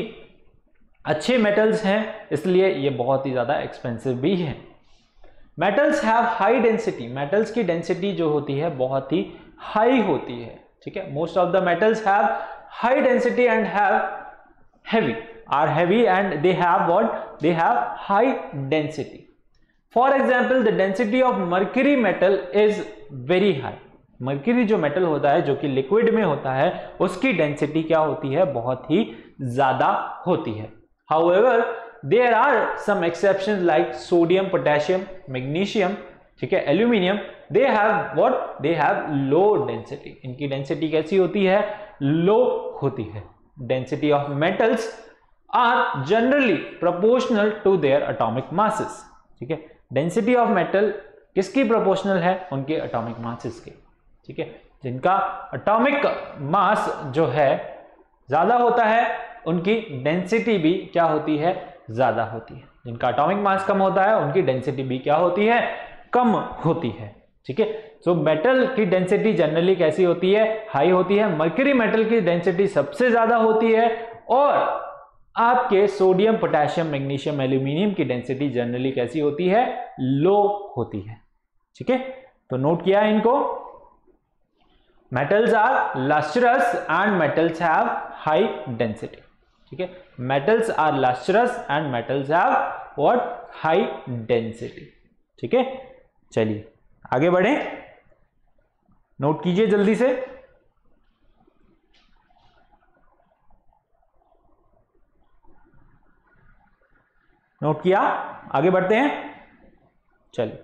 अच्छे मेटल्स हैं, इसलिए ये बहुत ही ज्यादा एक्सपेंसिव भी है। Metals have high density, metals की डेंसिटी जो होती है बहुत ही हाई होती है, ठीक है। Most of the metals have high density and have heavy, are heavy and they have what? They have high density. For example the density of mercury metal is very high, mercury जो metal होता है जो कि liquid में होता है, उसकी density क्या होती है? बहुत ही ज्यादा होती है। However, there are some exceptions like sodium, potassium, magnesium, ठीक है, aluminium. They have what? They have low density. इनकी डेंसिटी कैसी होती है? लो होती है। Density of metals are generally proportional to their atomic masses. ठीक है, डेंसिटी ऑफ मेटल किसकी प्रोपोर्शनल है? उनके एटॉमिक मासेस के, ठीक है। जिनका एटॉमिक मास जो है ज्यादा होता है, उनकी डेंसिटी भी क्या होती है? ज्यादा होती है। जिनका एटॉमिक मास कम होता है, उनकी डेंसिटी भी क्या होती है? कम होती है, ठीक है। सो मेटल की डेंसिटी जनरली कैसी होती है? हाई होती है। मर्क्यूरी मेटल की डेंसिटी सबसे ज्यादा होती है, और आपके सोडियम, पोटेशियम, मैग्नीशियम, एल्यूमिनियम की डेंसिटी जनरली कैसी होती है? लो होती है, ठीक है। तो नोट किया है इनको। Metals are lustrous and metals have high density, ठीक है। Metals are lustrous and metals have what? High density, ठीक है। चलिए आगे बढ़े, नोट कीजिए जल्दी से। नोट किया? आगे बढ़ते हैं, चलिए।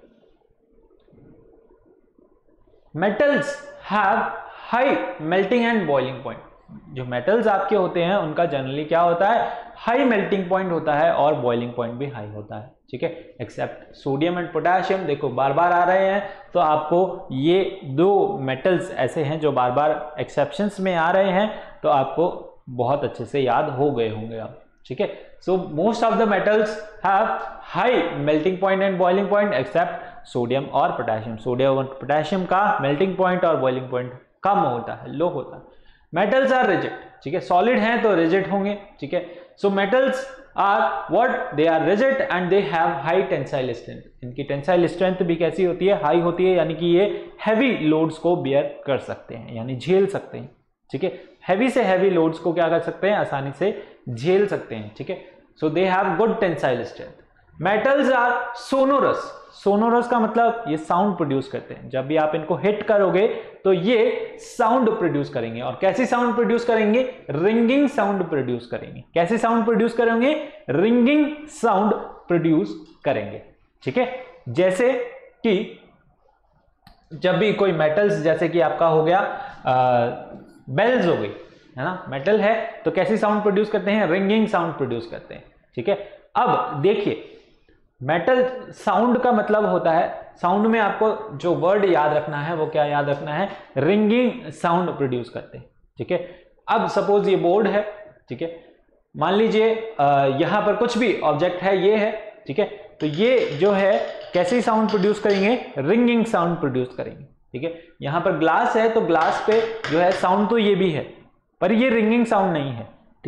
Metals have high melting and boiling point, जो मेटल्स आपके होते हैं उनका जनरली क्या होता है? हाई मेल्टिंग पॉइंट होता है और बॉइलिंग पॉइंट भी हाई होता है, ठीक है। एक्सेप्ट सोडियम एंड पोटेशियम, देखो बार बार आ रहे हैं, तो आपको ये दो मेटल्स ऐसे हैं जो बार बार एक्सेप्शंस में आ रहे हैं, तो आपको बहुत अच्छे से याद हो गए होंगे आप, ठीक है। So most of the metals have high melting point and boiling point except sodium और पोटेशियम। सोडियम और पोटेशियम का मेल्टिंग पॉइंट और बॉइलिंग पॉइंट कम होता है, लो होता है। मेटल्स आर रिजिड, ठीक है, सॉलिड हैं तो रिजिड होंगे, ठीक है। So metals are what? They are rigid and they have high tensile strength, इनकी टेंसाइल स्ट्रेंथ भी कैसी होती है? हाई होती है, यानी कि ये हैवी लोड्स को बियर कर सकते हैं, यानी झेल सकते हैं, ठीक है। हैवी से हैवी लोड्स को क्या कर सकते हैं? आसानी से झेल सकते हैं, ठीक है। So they have good tensile strength. Metals are sonorous, sonorous का मतलब ये साउंड प्रोड्यूस करते हैं, जब भी आप इनको हिट करोगे तो ये साउंड प्रोड्यूस करेंगे। और कैसी साउंड प्रोड्यूस करेंगे? रिंगिंग साउंड प्रोड्यूस करेंगे। कैसे साउंड प्रोड्यूस करेंगे? रिंगिंग साउंड प्रोड्यूस करेंगे, ठीक है। जैसे कि जब भी कोई मेटल्स, जैसे कि आपका हो गया बेल्स हो गई, है ना, मेटल है तो कैसी साउंड प्रोड्यूस करते हैं? रिंगिंग साउंड प्रोड्यूस करते हैं, ठीक है। अब देखिए, मेटल साउंड का मतलब होता है, साउंड में आपको जो वर्ड याद रखना है वो क्या याद रखना है? रिंगिंग साउंड प्रोड्यूस करते हैं, ठीक है। अब सपोज ये बोर्ड है, ठीक है, मान लीजिए यहां पर कुछ भी ऑब्जेक्ट है, ये है, ठीक है, तो ये जो है कैसी साउंड प्रोड्यूस करेंगे? रिंगिंग साउंड प्रोड्यूस करेंगे, ठीक है। यहां पर ग्लास है तो ग्लास पे जो है साउंड तो ये भी है, पर ये रिंगिंग साउंड नहीं है, ठीक है।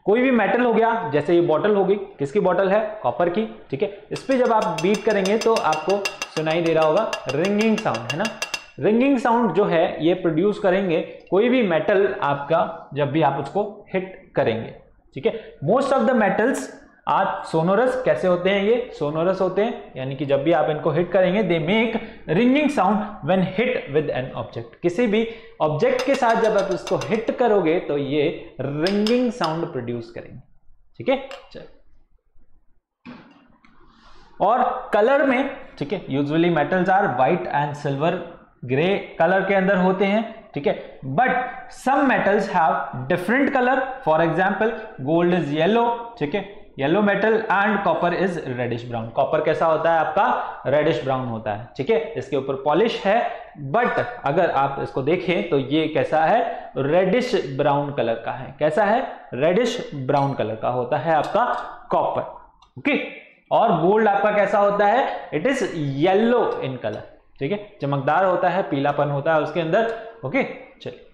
कोई भी मेटल हो गया, जैसे ये बॉटल होगी, किसकी बॉटल है, कॉपर की, ठीक है, इस पे जब आप बीट करेंगे तो आपको सुनाई दे रहा होगा रिंगिंग साउंड, है ना। रिंगिंग साउंड जो है ये प्रोड्यूस करेंगे कोई भी मेटल आपका जब भी आप उसको हिट करेंगे, ठीक है। मोस्ट ऑफ द मेटल्स आज सोनोरस, कैसे होते हैं ये, सोनोरस होते हैं, यानी कि जब भी आप इनको हिट करेंगे they make ringing sound when hit with an object. किसी भी ऑब्जेक्ट के साथ जब आप इसको हिट करोगे तो ये रिंगिंग साउंड प्रोड्यूस करेंगे, ठीक है। चल, और कलर में, ठीक है, usually metals are white and silver, grey colour के अंदर होते हैं, ठीक है, but some metals have different colour. For example gold is yellow, ठीक है, yellow metal, and copper is reddish brown. Copper कैसा होता है आपका, रेडिश ब्राउन होता है, ठीक है, इसके ऊपर पॉलिश है, बट अगर आप इसको देखें तो ये कैसा है, रेडिश ब्राउन कलर का है। कैसा है, रेडिश ब्राउन कलर का होता है आपका कॉपर, ओके। और गोल्ड आपका कैसा होता है, it is yellow in colour, ठीक है, चमकदार होता है, पीलापन होता है उसके अंदर, ओके। चलिए,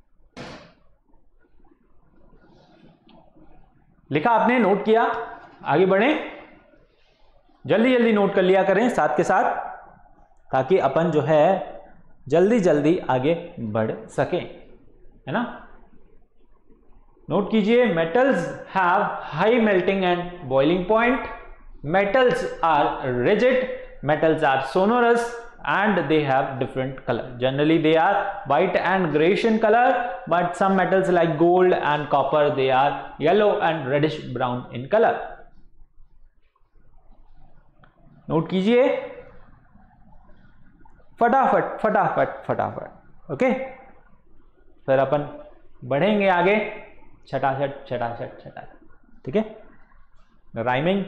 लिखा आपने, नोट किया, आगे बढ़े, जल्दी जल्दी नोट कर लिया करें साथ के साथ, ताकि अपन जो है जल्दी जल्दी आगे बढ़ सके, है ना। नोट कीजिए, metals have high melting and boiling point, metals are rigid, metals are sonorous, and they have different color. Generally they are white and grayish in color, but some metals like gold and copper, they are yellow and reddish brown in color. Note कीजिए, फटाफट फटाफट फटाफट, okay. फिर अपन बढ़ेंगे आगे, छटाछट छटाछट छटाछट, ठीक है, rhyming.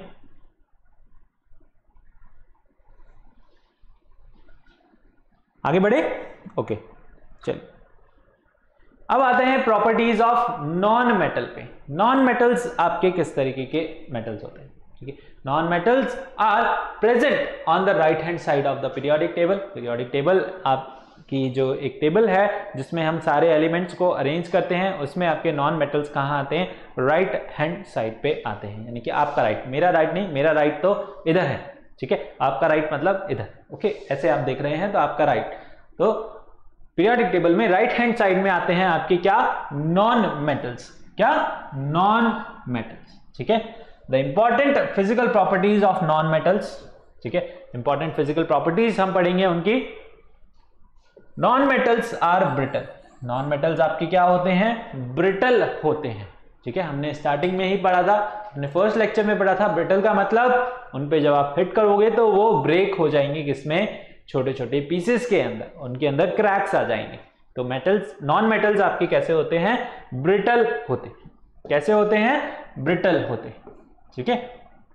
आगे बढ़े, ओके। चलिए, अब आते हैं प्रॉपर्टीज ऑफ नॉन मेटल पे। नॉन मेटल्स आपके किस तरीके के मेटल्स होते हैं, ठीक है। Non metals are present on the right hand side of the periodic table. Periodic table आपकी जो एक टेबल है जिसमें हम सारे एलिमेंट्स को अरेंज करते हैं, उसमें आपके नॉन मेटल्स कहाँ आते हैं, राइट हैंड साइड पे आते हैं, यानी कि आपका राइट, मेरा राइट नहीं, मेरा राइट तो इधर है, ठीक है, आपका राइट मतलब इधर, ओके, ऐसे आप देख रहे हैं तो आपका राइट, तो पीरियोडिक टेबल में राइट हैंड साइड में आते हैं आपके क्या, नॉन मेटल्स, क्या, नॉन मेटल्स, ठीक है। The important physical properties of non metals, ठीक है, इंपॉर्टेंट फिजिकल प्रॉपर्टीज हम पढ़ेंगे उनकी। Non metals are brittle, non metals आपके क्या होते हैं, ब्रिटल होते हैं, ठीक है, हमने स्टार्टिंग में ही पढ़ा था, अपने फर्स्ट लेक्चर में पढ़ा था, ब्रिटल का मतलब उन पे जब आप हिट करोगे तो वो ब्रेक हो जाएंगे, किसमें, छोटे छोटे पीसेस के अंदर, उनके अंदर क्रैक्स आ जाएंगे। तो मेटल्स, नॉन मेटल्स आपके कैसे होते हैं, ब्रिटल होते हैं। कैसे होते हैं, ब्रिटल होते हैं, ठीक है।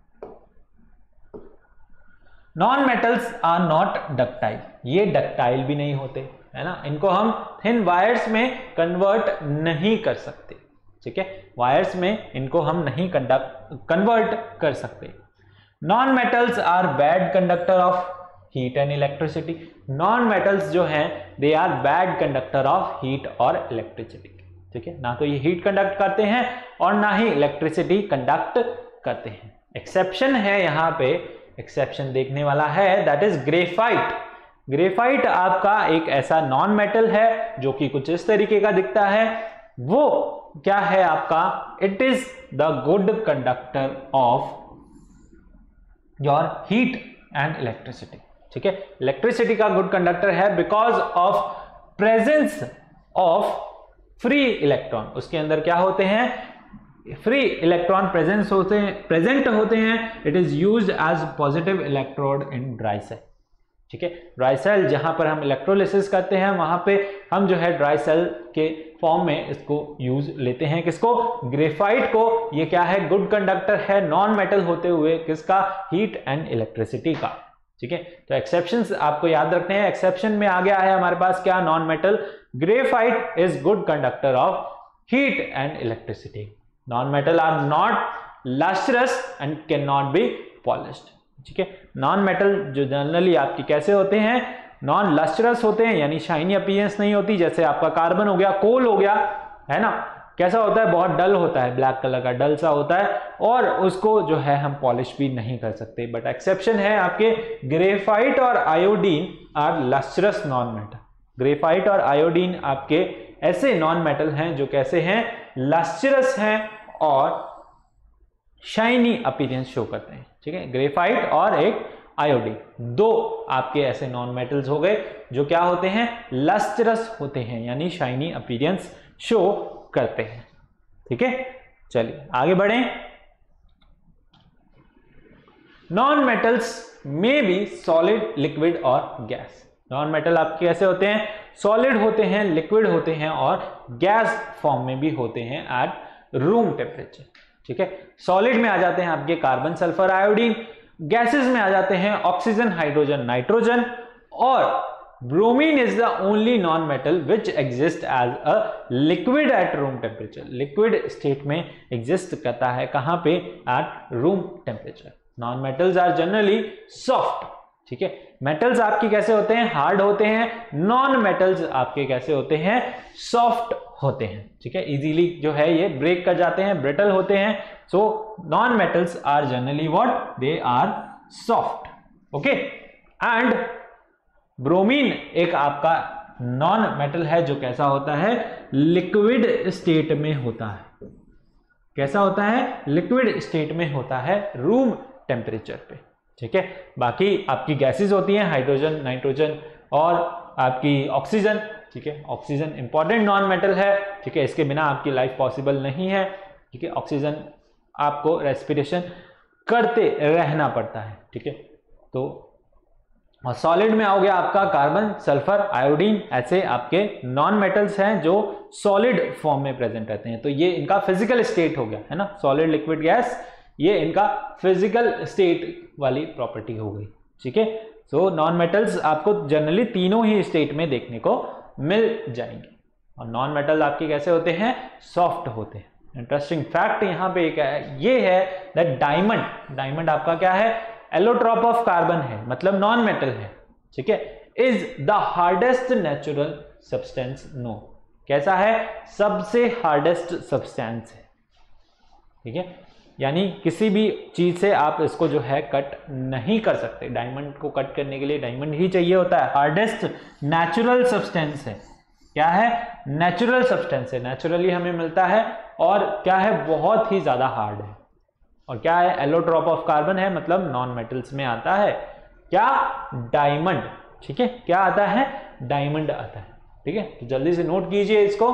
Non metals are not ductile, ये डक्टाइल भी नहीं होते, है ना, इनको हम थिन वायर्स में कन्वर्ट नहीं कर सकते, ठीक है, वायर्स में इनको हम नहीं कन्वर्ट कर सकते। Non metals are bad conductor of heat and electricity. Non metals जो हैं they are bad conductor of heat और इलेक्ट्रिसिटी, ठीक है, ना तो ये हीट कंडक्ट करते हैं और ना ही इलेक्ट्रिसिटी कंडक्ट करते हैं। एक्सेप्शन है यहाँ पे, एक्सेप्शन देखने वाला है, दैट इज ग्रेफाइट। ग्रेफाइट आपका एक ऐसा नॉन मेटल है जो कि कुछ इस तरीके का दिखता है, वो क्या है आपका, it is the good conductor of your heat and electricity, ठीक है, इलेक्ट्रिसिटी का गुड कंडक्टर है because of presence of free electron. उसके अंदर क्या होते हैं, फ्री इलेक्ट्रॉन प्रेजेंस होते हैं, प्रेजेंट होते हैं। It is used as positive electrode in dry cell, ठीक है, ड्राई सेल जहां पर हम इलेक्ट्रोलिसिस करते हैं वहां पे हम जो है ड्राई सेल के फॉर्म में इसको यूज लेते हैं, किसको, ग्रेफाइट को। ये क्या है, गुड कंडक्टर है, नॉन मेटल होते हुए, किसका, हीट एंड इलेक्ट्रिसिटी का, ठीक है। तो एक्सेप्शंस आपको याद रखने हैं। एक्सेप्शन में आ गया है हमारे पास क्या, non metal. Graphite is good conductor of heat and electricity. Non metal are not lustrous and can not be polished, ठीक है। नॉन मेटल जो जनरली आपकी कैसे होते हैं, नॉन लस्ट्रस होते हैं, यानी शाइनी अपीयरेंस नहीं होती, जैसे आपका कार्बन हो गया, कोल हो गया, है ना, कैसा होता है, बहुत डल होता है, ब्लैक कलर का डल सा होता है और उसको जो है हम पॉलिश भी नहीं कर सकते। बट एक्सेप्शन है आपके ग्रेफाइट और iodine are lustrous non metal. Graphite और आयोडीन आपके ऐसे नॉन मेटल हैं जो कैसे हैं, लस्ट्रस हैं और शाइनी अपीयरेंस शो करते हैं। ठीक है, ग्रेफाइट और एक आयोडीन, दो आपके ऐसे नॉन मेटल्स हो गए जो क्या होते हैं, लस्ट्रस होते हैं, यानी शाइनी अपीयरेंस शो करते हैं। ठीक है, चलिए आगे बढ़ें। नॉन मेटल्स में भी सॉलिड, लिक्विड और गैस। नॉन मेटल आपके कैसे होते हैं, सॉलिड होते हैं, लिक्विड होते हैं और गैस फॉर्म में भी होते हैं एट रूम टेम्परेचर। ठीक है, सॉलिड में आ जाते हैं आपके कार्बन, सल्फर, आयोडीन। गैसेस में आ जाते हैं ऑक्सीजन, हाइड्रोजन, नाइट्रोजन। और bromine is the only non metal which exist as a liquid at room temperature. Liquid state में एग्जिस्ट करता है, कहां पे, at room temperature. Non metals are generally soft. ठीक है, मेटल्स आपके कैसे होते हैं, हार्ड होते हैं। नॉन मेटल्स आपके कैसे होते हैं, सॉफ्ट होते हैं। ठीक है, इजीली जो है ये ब्रेक कर जाते हैं, ब्रिटल होते हैं। So non metals are generally what, they are soft. Okay, and bromine एक आपका नॉन मेटल है जो कैसा होता है, लिक्विड स्टेट में होता है। कैसा होता है, लिक्विड स्टेट में होता है रूम टेम्परेचर पे। ठीक है, बाकी आपकी गैसेस होती हैं, हाइड्रोजन, नाइट्रोजन और आपकी ऑक्सीजन। ठीक है, ऑक्सीजन इंपॉर्टेंट नॉन मेटल है। ठीक है, इसके बिना आपकी लाइफ पॉसिबल नहीं है। ठीक है, ऑक्सीजन आपको रेस्पिरेशन करते रहना पड़ता है। ठीक है, तो और सॉलिड में आओगे आपका कार्बन, सल्फर, आयोडीन, ऐसे आपके नॉन मेटल्स हैं जो सॉलिड फॉर्म में प्रेजेंट रहते हैं। तो ये इनका फिजिकल स्टेट हो गया है ना, सॉलिड, लिक्विड, गैस, ये इनका फिजिकल स्टेट वाली प्रॉपर्टी हो गई। ठीक है, सो नॉन मेटल्स आपको जनरली तीनों ही स्टेट में देखने को मिल जाएंगे। और नॉन मेटल आपके कैसे होते हैं, सॉफ्ट होते हैं। इंटरेस्टिंग फैक्ट यहां पे एक है, ये है दैट डायमंड, डायमंड आपका क्या है, एलोट्रॉप ऑफ कार्बन है, मतलब नॉन मेटल है। ठीक है, is the hardest natural substance known. कैसा है, सबसे हार्डेस्ट सब्सटेंस है। ठीक है, यानी किसी भी चीज से आप इसको जो है कट नहीं कर सकते। डायमंड को कट करने के लिए डायमंड ही चाहिए होता है। हार्डेस्ट नेचुरल सब्सटेंस है, क्या है, नेचुरल सब्सटेंस है, नेचुरली हमें मिलता है और क्या है, बहुत ही ज्यादा हार्ड है। और क्या है, एलोट्रॉप ऑफ कार्बन है, मतलब नॉन मेटल्स में आता है क्या, डायमंड। ठीक है, क्या आता है, डायमंड आता है। ठीक है, तो जल्दी से नोट कीजिए इसको।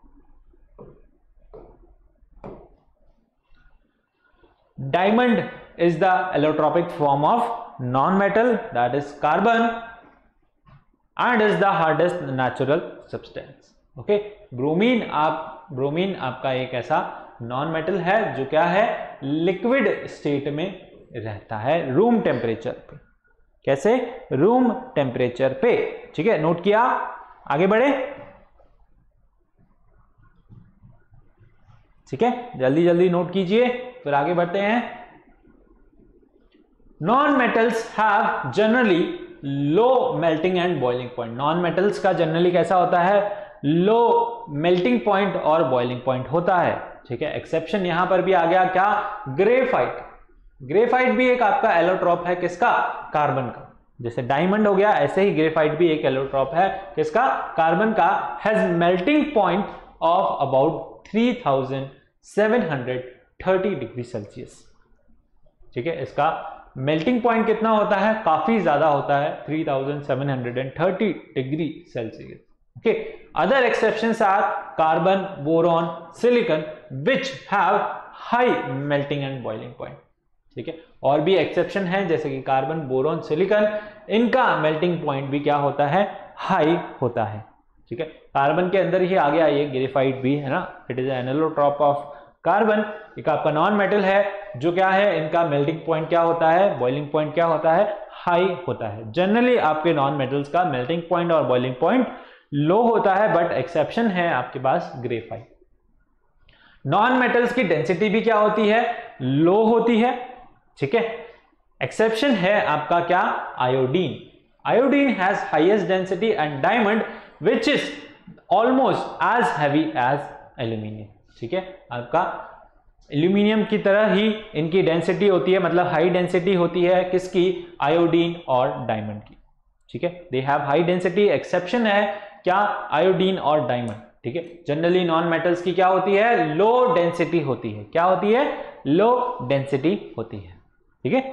Diamond is the allotropic form of non metal, that is carbon, and is the hardest natural substance. Okay, bromine, आप ब्रोमीन आपका एक ऐसा नॉन मेटल है जो क्या है, लिक्विड स्टेट में रहता है रूम टेम्परेचर पे। कैसे, रूम टेम्परेचर पे। ठीक है, नोट किया, आगे बढ़े। ठीक है, जल्दी जल्दी नोट कीजिए, फिर आगे बढ़ते हैं। Non metals have generally low melting and boiling point. Non metals का जनरली कैसा होता है, लो मेल्टिंग पॉइंट और बॉइलिंग पॉइंट होता है। ठीक है, एक्सेप्शन यहां पर भी आ गया, क्या, ग्रेफाइट। ग्रेफाइट भी एक आपका एलोट्रॉप है, किसका, कार्बन का। जैसे डायमंड हो गया, ऐसे ही ग्रेफाइट भी एक एलोट्रॉप है, किसका, कार्बन का। Has melting point of about three thousand seven hundred thirty degree Celsius. ठीक है, इसका मेल्टिंग पॉइंट कितना होता है, काफी ज्यादा होता है, three thousand seven hundred thirty degree Celsius. Okay, other exceptions are carbon, boron, silicon, which have high melting and boiling point. ठीक है, और भी एक्सेप्शन है जैसे कि कार्बन, बोरोन, सिलिकॉन, इनका मेल्टिंग पॉइंट भी क्या होता है, हाई होता है। ठीक है, कार्बन के अंदर ही आ गया ये ग्रेफाइट भी है ना, it is an allotrope of carbon. एक आपका नॉन मेटल है जो क्या है, इनका मेल्टिंग पॉइंट क्या होता है, बॉइलिंग पॉइंट क्या होता है, हाई होता है। जनरली आपके नॉन मेटल्स का मेल्टिंग पॉइंट और बॉइलिंग पॉइंट लो होता है, बट एक्सेप्शन है आपके पास ग्रेफाइट। नॉन मेटल्स की डेंसिटी भी क्या होती है, लो होती है। ठीक है, एक्सेप्शन है आपका क्या, iodine. Iodine has highest density and diamond which is almost as heavy as aluminium. ठीक है। आपका एल्यूमिनियम की तरह ही इनकी डेंसिटी होती है, मतलब हाई डेंसिटी होती है किसकी, आयोडीन और डायमंड की, ठीक है। They have high density, exception है क्या, आयोडीन और डायमंड, ठीक है। जनरली नॉन मेटल्स की क्या होती है, लो डेंसिटी होती है, क्या होती है, लो डेंसिटी होती है, ठीक है।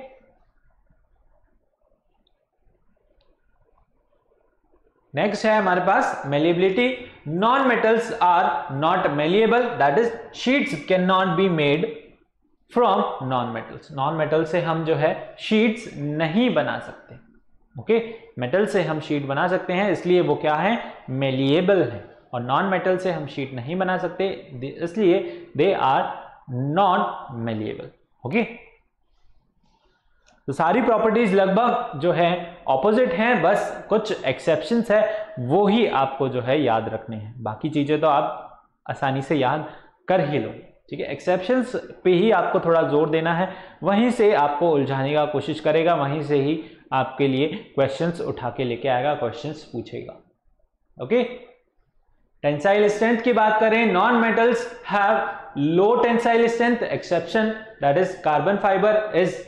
नेक्स्ट है हमारे पास malleability. Non metals are not malleable, that is sheets can not be made from non metals. Non metal से हम जो है शीट्स नहीं बना सकते, ओके okay? मेटल से हम शीट बना सकते हैं, इसलिए वो क्या है, मेलिएबल है, और नॉन मेटल से हम शीट नहीं बना सकते, इसलिए they are not malleable, okay. तो सारी प्रॉपर्टीज लगभग जो है ऑपोजिट हैं, बस कुछ एक्सेप्शंस है, वो ही आपको जो है याद रखने हैं, बाकी चीजें तो आप आसानी से याद कर ही लो, ठीक है। एक्सेप्शंस पे ही आपको थोड़ा जोर देना है, वहीं से आपको उलझाने का कोशिश करेगा, वहीं से ही आपके लिए क्वेश्चंस उठा के लेके आएगा, क्वेश्चंस पूछेगा, ओके। टेंसाइल स्ट्रेंथ की बात करें, non metals have low tensile strength, exception that is carbon fibre is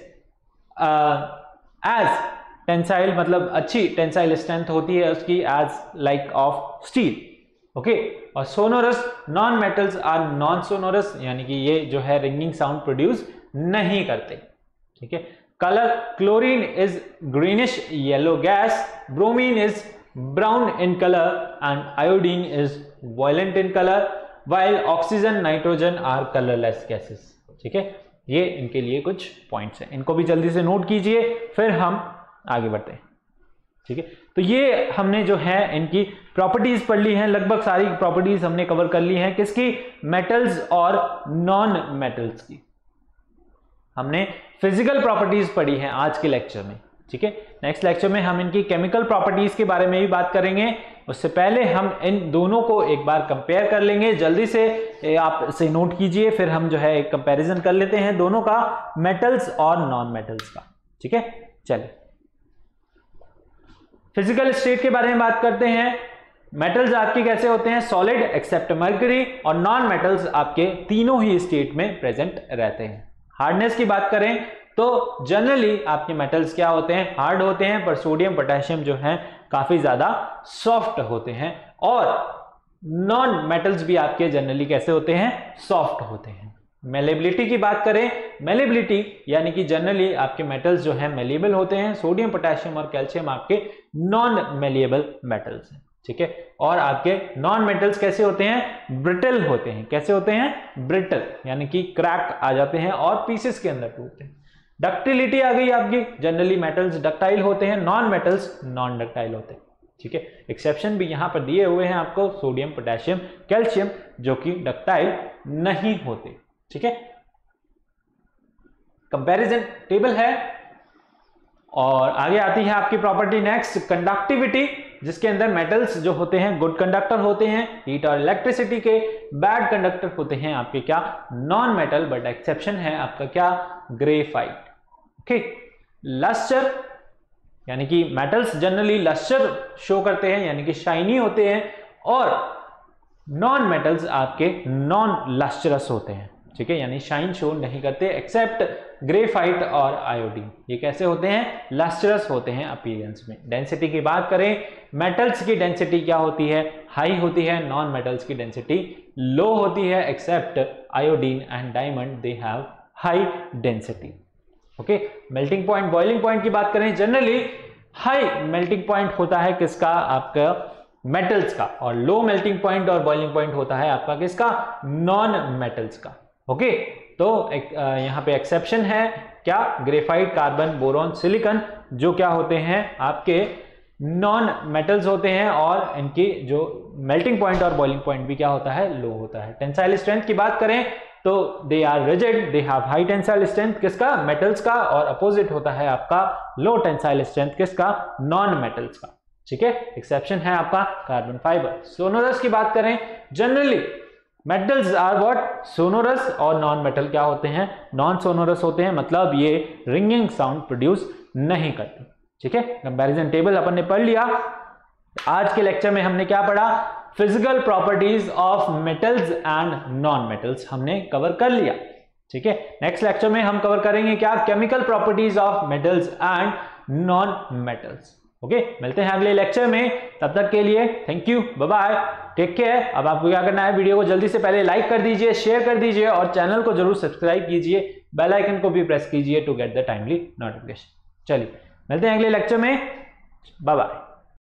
as tensile, मतलब अच्छी टेंसाइल स्ट्रेंथ होती है उसकी as like of steel, okay. और sonorous, non metals are non sonorous, यानी कि ये जो है रिंगिंग साउंड प्रोड्यूस नहीं करते, ठीक है। Colour, chlorine is greenish yellow gas, bromine is brown in colour and iodine is violent in colour, while oxygen, nitrogen are colourless gases, ठीक है। ये इनके लिए कुछ पॉइंट्स हैं, इनको भी जल्दी से नोट कीजिए, फिर हम आगे बढ़ते हैं, ठीक है। तो ये हमने जो है इनकी प्रॉपर्टीज पढ़ ली हैं, लगभग सारी प्रॉपर्टीज हमने कवर कर ली हैं, किसकी, मेटल्स और नॉन मेटल्स की। हमने फिजिकल प्रॉपर्टीज पढ़ी हैं आज के लेक्चर में, ठीक है। नेक्स्ट लेक्चर में हम इनकी केमिकल प्रॉपर्टीज के बारे में भी बात करेंगे, उससे पहले हम इन दोनों को एक बार कंपेयर कर लेंगे, जल्दी से आप इसे नोट कीजिए, फिर हम जो है एक कंपैरिजन कर लेते हैं दोनों का, मेटल्स और नॉन मेटल्स का, ठीक है। चलिए फिजिकल स्टेट के बारे में बात करते हैं। मेटल्स आपके कैसे होते हैं, सॉलिड एक्सेप्ट मर्क्यूरी, और नॉन मेटल्स आपके तीनों ही स्टेट में प्रेजेंट रहते हैं। हार्डनेस की बात करें तो जनरली आपके मेटल्स क्या होते हैं, हार्ड होते हैं, पर सोडियम पोटेशियम जो है काफी ज्यादा सॉफ्ट होते हैं, और नॉन मेटल्स भी आपके जनरली कैसे होते हैं, सॉफ्ट होते हैं। मेलेबिलिटी की बात करें, मेलेबिलिटी यानी कि जनरली आपके मेटल्स जो है मेलेबल होते हैं, सोडियम पोटेशियम और कैल्शियम आपके नॉन मेलेबल मेटल्स हैं, ठीक है। और आपके नॉन मेटल्स कैसे होते हैं, ब्रिटल होते हैं, कैसे होते हैं, ब्रिटल यानी कि क्रैक आ जाते हैं और पीसेस के अंदर टूटते हैं। डक्टिलिटी आ गई आपकी, जनरली मेटल्स डक्टाइल होते हैं, नॉन मेटल्स नॉन डक्टाइल होते हैं, ठीक है। एक्सेप्शन भी यहां पर दिए हुए हैं आपको, सोडियम पोटेशियम कैल्शियम जो कि डक्टाइल नहीं होते, ठीक है। कंपैरिजन टेबल है, और आगे आती है आपकी प्रॉपर्टी नेक्स्ट, कंडक्टिविटी, जिसके अंदर मेटल्स जो होते हैं गुड कंडक्टर होते हैं हीट और इलेक्ट्रिसिटी के, बैड कंडक्टर होते हैं आपके क्या, नॉन मेटल, बट एक्सेप्शन है आपका क्या, ग्रेफाइट, ओके। लस्टर यानी कि मेटल्स जनरली लस्टर शो करते हैं, यानी कि शाइनी होते हैं, और नॉन मेटल्स आपके नॉन लस्टरस होते हैं, ठीक है, यानी शाइन शो नहीं करते, एक्सेप्ट ग्रेफाइट और आयोडीन, ये कैसे होते हैं, लस्टरस होते हैं अपीयरेंस में। डेंसिटी की बात करें, मेटल्स की डेंसिटी क्या होती है, हाई होती है, नॉन मेटल्स की डेंसिटी लो होती है, except iodine and diamond they have high density, okay. Melting point, boiling point की बात करें, जनरली हाई मेल्टिंग पॉइंट होता है किसका, आपका मेटल्स का, और लो मेल्टिंग पॉइंट और बॉइलिंग पॉइंट होता है आपका किसका, नॉन मेटल्स का, ओके। तो यहां पे एक्सेप्शन है क्या, ग्रेफाइट, कार्बन, बोरॉन, सिलिकॉन, जो क्या होते हैं आपके नॉन मेटल्स होते हैं, और इनकी जो मेल्टिंग पॉइंट और बॉइलिंग पॉइंट भी क्या होता है, लो होता है। टेंसाइल स्ट्रेंथ की बात करें तो they are rigid, they have high tensile strength किसका, मेटल्स का, और अपोजिट होता है आपका लो टेंसाइल स्ट्रेंथ किसका, नॉन मेटल्स का, ठीक है। एक्सेप्शन है आपका कार्बन फाइबर। सोनोरस की बात करें, generally metals are what, sonorous, और नॉन मेटल क्या होते हैं, नॉन सोनोरस होते हैं, मतलब ये रिंगिंग साउंड प्रोड्यूस नहीं करते, ठीक है। कंपैरिजन टेबल अपन ने पढ़ लिया। आज के लेक्चर में हमने क्या पढ़ा, physical properties of metals and non metals हमने कवर कर लिया। ठीक है, नेक्स्ट लेक्चर में हम कवर करेंगे क्या, chemical properties of metals and non metals. Okay, मिलते हैं अगले लेक्चर में, तब तक के लिए thank you, bye bye, take care. अब आपको क्या करना है, वीडियो को जल्दी से पहले लाइक कर दीजिए, शेयर कर दीजिए और चैनल को जरूर सब्सक्राइब कीजिए, बेल आइकन को भी प्रेस कीजिए to get the timely notification. चलिए मिलते हैं अगले लेक्चर में, बाय बाय।